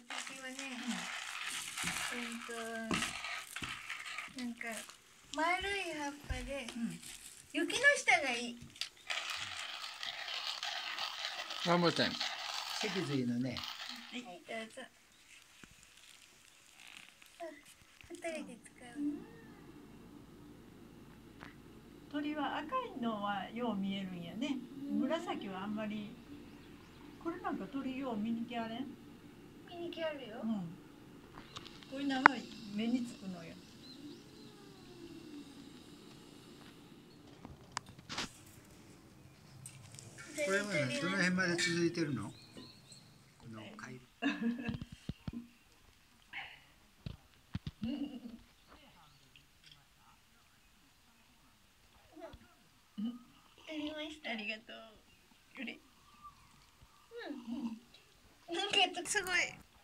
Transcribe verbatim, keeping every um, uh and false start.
先はね、えっとなんか丸い葉っぱで、雪の下がいい。 One more time. 脊髄のね。 はい、どうぞ。二人で使う。 鳥は赤いのはよう見えるんやね。紫はあんまり。これなんか鳥よう見に来あれん。 見に来あるよ。 うん。こういうのは目につくのよ。 これはね、どの辺まで続いてるの？この貝。 ありがとう。うれ。うん。なんかすごい。